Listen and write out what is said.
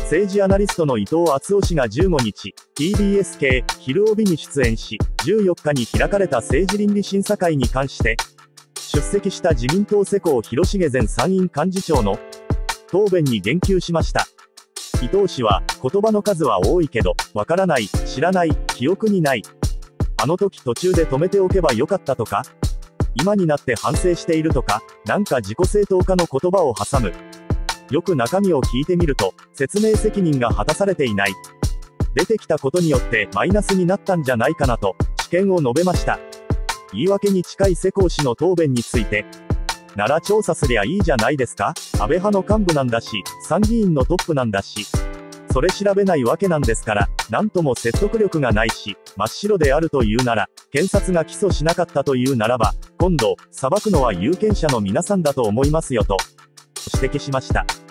政治アナリストの伊藤敦夫氏が15日、TBS 系、昼帯に出演し、14日に開かれた政治倫理審査会に関して、出席した自民党世耕弘成前参院幹事長の答弁に言及しました。伊藤氏は、言葉の数は多いけど、わからない、知らない、記憶にない。あの時途中で止めておけばよかったとか、今になって反省しているとか、なんか自己正当化の言葉を挟む。よく中身を聞いてみると、説明責任が果たされていない。出てきたことによってマイナスになったんじゃないかなと、知見を述べました。言い訳に近い世耕氏の答弁について、なら調査すりゃいいじゃないですか？安倍派の幹部なんだし、参議院のトップなんだし。それ調べないわけなんですから、なんとも説得力がないし、真っ白であるというなら、検察が起訴しなかったというならば、今度、裁くのは有権者の皆さんだと思いますよと、指摘しました。